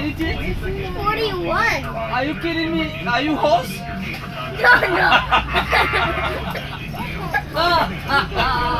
many teeth? 41. Are you kidding me? Are you horse? No, no.